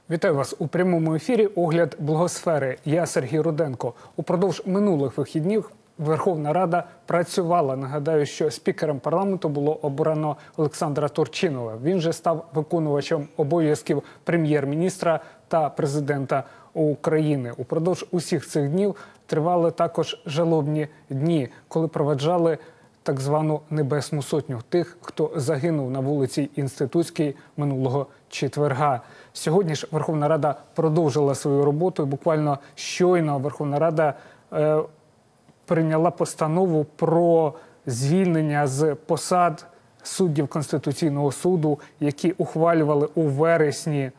Вітаю вас у прямому ефірі «Огляд Благосфери». Я Сергій Руденко. Упродовж минулих вихідних Верховна Рада працювала. Нагадаю, що спікером парламенту було обрано Олександра Турчинова. Він же став виконувачем обов'язків прем'єр-міністра та президента України. Упродовж усіх цих днів тривали також жалобні дні, коли проведжали так звану Небесну Сотню тих, хто загинув на вулиці Інститутській минулого четверга. Сьогодні ж Верховна Рада продовжила свою роботу і буквально щойно Верховна Рада прийняла постанову про звільнення з посад суддів Конституційного суду, які ухвалювали у вересні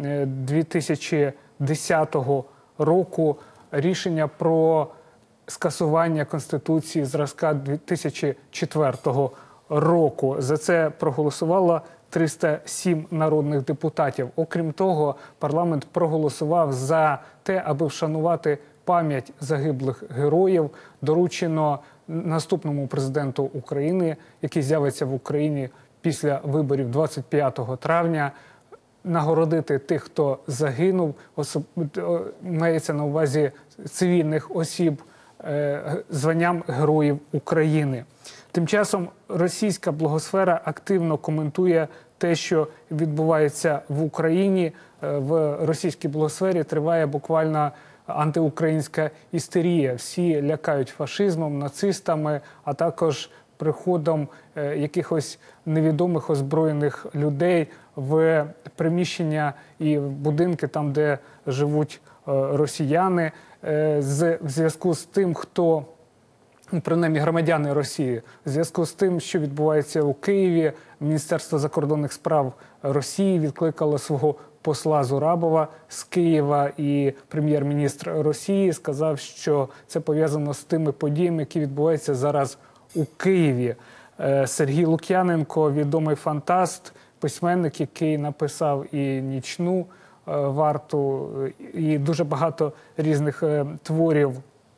2010 року рішення про скасування Конституції зразка 2004 року. За це проголосувало 307 народних депутатів. Окрім того, парламент проголосував за те, аби вшанувати пам'ять загиблих героїв. Доручено наступному президенту України, який з'явиться в Україні після виборів 25 травня, нагородити тих, хто загинув, мається на увазі цивільних осіб, званням Героїв України. Тим часом російська блогосфера активно коментує те, що відбувається в Україні. В російській блогосфері триває буквально антиукраїнська істерія. Всі лякають фашизмом, нацистами, а також приходом якихось невідомих озброєних людей в приміщення і в будинки, там, де живуть росіяни, в зв'язку з тим, хто, принаймні громадяни Росії, в зв'язку з тим, що відбувається у Києві, Міністерство закордонних справ Росії відкликало свого посла Зурабова з Києва, і прем'єр-міністр Росії сказав, що це пов'язано з тими подіями, які відбуваються зараз у Києві. Сергій Лук'яненко, відомий фантаст, письменник, який написав і «Нічну варту», і дуже багато різних творів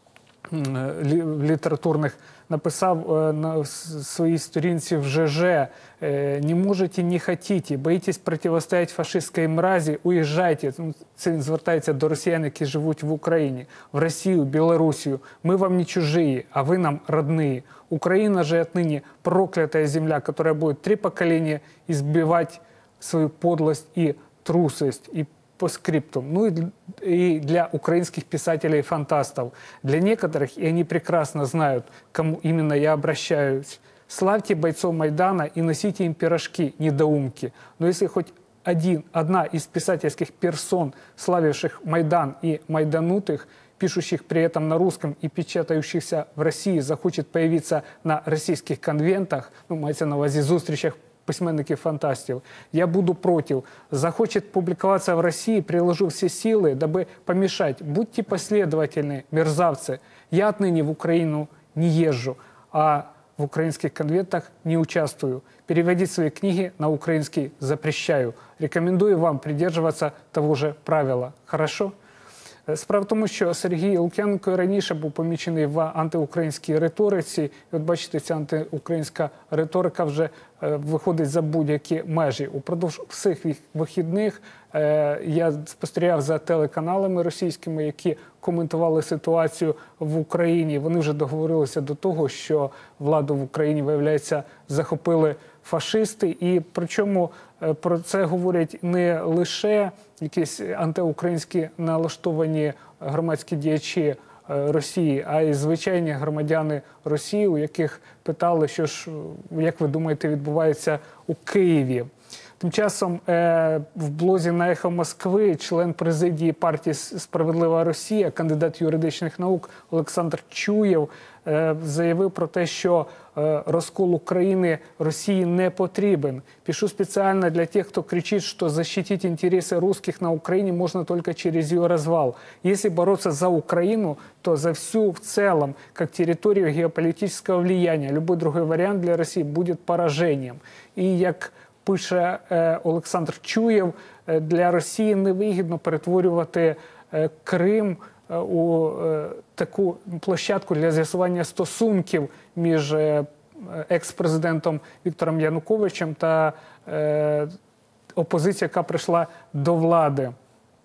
літературних, написав на своїй сторінці в ЖЖ: «Не можете, не хотите, боїтесь протистояти фашистській мразі, уїжджайте». Це він звертається до росіян, які живуть в Україні, в Росію, Білорусію. «Мы вам не чужие, а вы нам родные. Украина же отныне проклятая земля, которая будет 3 поколения избивать свою подлость и трусость». И по скрипту. Ну и для украинских писателей-фантастов. Для некоторых, и они прекрасно знают, кому именно я обращаюсь: славьте бойцов Майдана и носите им пирожки, недоумки. Но если хоть одна из писательских персон, славивших Майдан и майданутых, пишущих при этом на русском и печатающихся в России, захочет появиться на российских конвентах, ну, мається на увазі зустрічах письменників-фантастів, я буду против. Захочет публиковаться в России, приложу все силы, дабы помешать. Будьте последовательны, мерзавцы. Я отныне в Украину не езжу, а в украинских конвентах не участвую. Переводить свои книги на украинский запрещаю. Рекомендую вам придерживаться того же правила. Хорошо? Справа в тому, що Сергій Лук'яненко раніше був помічений в антиукраїнській риториці. І от бачите, ця антиукраїнська риторика вже виходить за будь-які межі. Упродовж всіх вихідних я спостерігав за телеканалами російськими, які коментували ситуацію в Україні. Вони вже договорилися до того, що владу в Україні, виявляється, захопили фашисти. І причому про це говорять не лише якісь антиукраїнські налаштовані громадські діячі Росії, а й звичайні громадяни Росії, у яких питали, що ж, як ви думаєте, відбувається у Києві. Тим часом в блозі на «Ехо Москви» член президії партії «Справедлива Росія», кандидат юридичних наук Олександр Чуєв заявив про те, що розкол України Росії не потрібен. «Пишу специально для тех, кто кричит, что защитить интересы русских на Украине можно только через ее развал. Если бороться за Украину, то за всю в целом, как территорию геополитического влияния. Любой другой вариант для России будет поражением». І як пише Олександр Чуєв, для Росії невигідно перетворювати Крим у таку площадку для з'ясування стосунків між екс-президентом Віктором Януковичем та опозицією, яка прийшла до влади.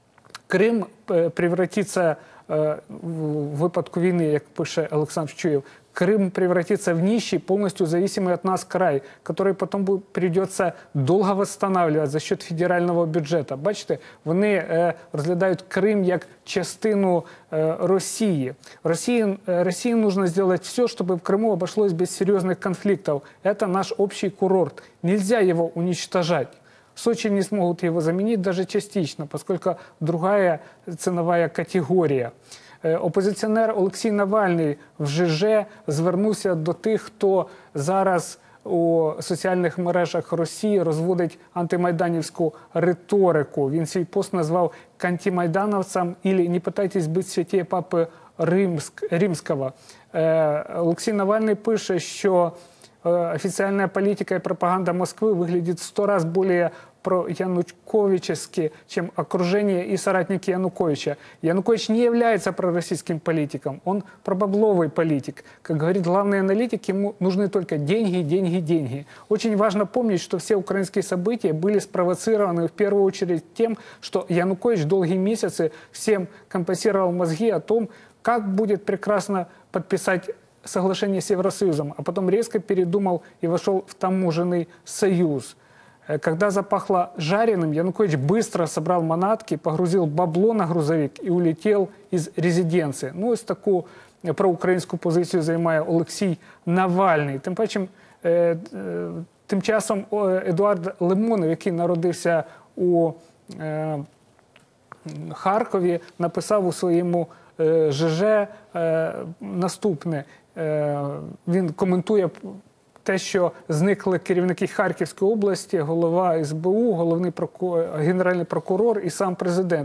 Крим превратиться, в випадку війни, як пише Олександр Чуєв, Крым превратится в нищий, полностью зависимый от нас край, который потом придется долго восстанавливать за счет федерального бюджету. Бачите, вони розглядають Крим як частину Росії. России нужно сделать все, чтобы в Крыму обошлось без серьезных конфликтов. Это наш общий курорт. Нельзя его уничтожать. Сочи не смогут его заменить даже частично, поскольку другая ценовая категорія. Опозиціонер Олексій Навальний в ЖЖ звернувся до тих, хто зараз у соціальних мережах Росії розводить антимайданівську риторику. Він свій пост назвав «Кантимайдановцам» или «Не пытайтесь быть святее Папи Римського». Олексій Навальний пише, що официальная политика и пропаганда Москвы выглядит в 100 раз более проянуковически, чем окружение и соратники Януковича. Янукович не является пророссийским политиком, он пробабловый политик. Как говорит главный аналитик, ему нужны только деньги, деньги, деньги. Очень важно помнить, что все украинские события были спровоцированы в первую очередь тем, что Янукович долгие месяцы всем компенсировал мозги о том, как будет прекрасно подписать соглашение с Евросоюзом, а потом резко передумал и вошел в таможенный союз. Когда запахло жареным, Янукович быстро собрал манатки, погрузил бабло на грузовик и улетел из резиденции. Ну, ось таку проукраїнську позицію займає Олексій Навальний. Тим часом Едуард Лимонов, який народився у Харкові, написав у своєму ЖЖ наступне. Він коментує те, що зникли керівники Харківської області, голова СБУ, генеральний прокурор і сам президент.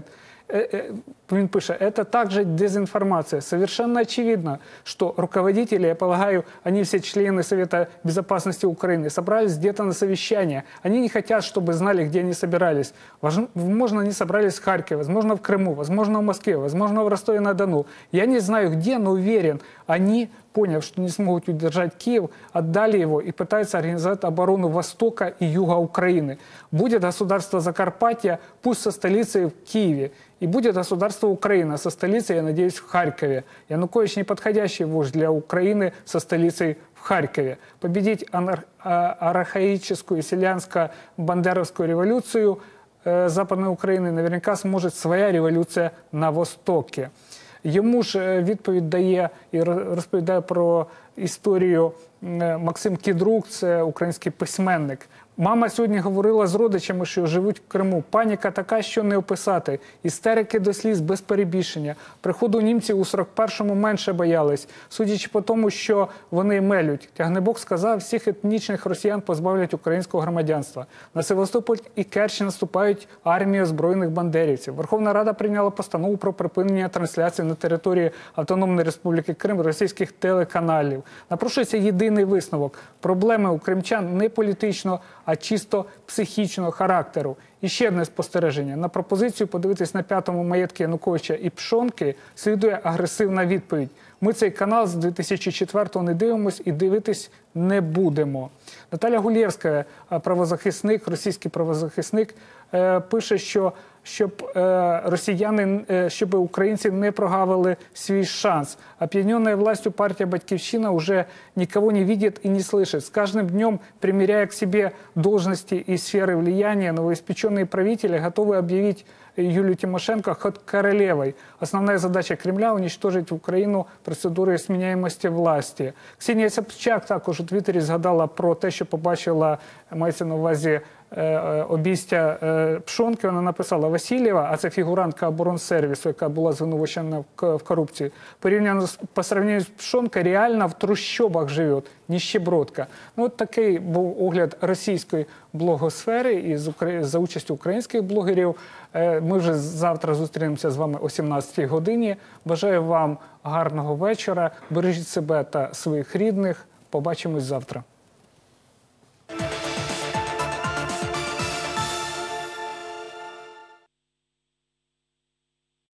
Он пишет, это также дезинформация. Совершенно очевидно, что руководители, я полагаю, они все члены Совета Безопасности Украины, собрались где-то на совещание. Они не хотят, чтобы знали, где они собирались. Возможно, они собрались в Харькове, возможно, в Крыму, возможно, в Москве, возможно, в Ростове-на-Дону. Я не знаю, где, но уверен, они, поняв, что не смогут удержать Киев, отдали его и пытаются организовать оборону Востока и Юга Украины. Будет государство Закарпатья, пусть со столицей в Киеве. И будет государство Украина со столицей, я надеюсь, в Харькове. Янукович неподходящий вождь для Украины со столицей в Харькове. Победить архаическую селянско-бандеровскую революцию Западной Украины наверняка сможет своя революция на Востоке. Йому ж відповідь дає і розповідає про історію Максим Кідрук, це український письменник. Мама сьогодні говорила з родичами, що живуть в Криму. Паніка така, що не описати. Істерики до сліз без перебільшення. Приходу німців у 41-му менше боялись, судячи по тому, що вони мелють. Тягнебок сказав, всіх етнічних росіян позбавлять українського громадянства. На Севастополь і Керч наступають армії озброєних бандерівців. Верховна Рада прийняла постанову про припинення трансляції на території Автономної Республіки Крим російських телеканалів. Напрошується єдиний висновок. Проблеми у кримчан не політично, а чисто психічного характеру. І ще одне спостереження. На пропозицію подивитись на п'ятому маєтки Януковича і Пшонки слідує агресивна відповідь. Ми цей канал з 2004-го не дивимось і дивитись не будемо. Наталя Гулєвська, правозахисник, російський правозахисник, пише, що щоб українці не прогавили свій шанс. Опьяненная властью партия «Батьківщина» уже никого не видит и не слышит. С каждым днем, примеряя к себе должности и сферы влияния, новоиспеченные правители готовы объявить Юлию Тимошенко хоть королевой. Основная задача Кремля – уничтожить Україну процедурою сменяемости власти. Ксенія Собчак також у Твіттері згадала про те, що побачила, мається на увазі, обійстя Пшонки. Вона написала: Васильєва, а це фігурантка оборонсервісу, яка була звинувачена в корупції, по сравнению з Пшонкою, реально в трущобах живе, ніщебродка. Ну, от такий був огляд російської блогосфери і за участю українських блогерів. Ми вже завтра зустрінемося з вами о 17-й годині. Бажаю вам гарного вечора. Бережіть себе та своїх рідних. Побачимось завтра.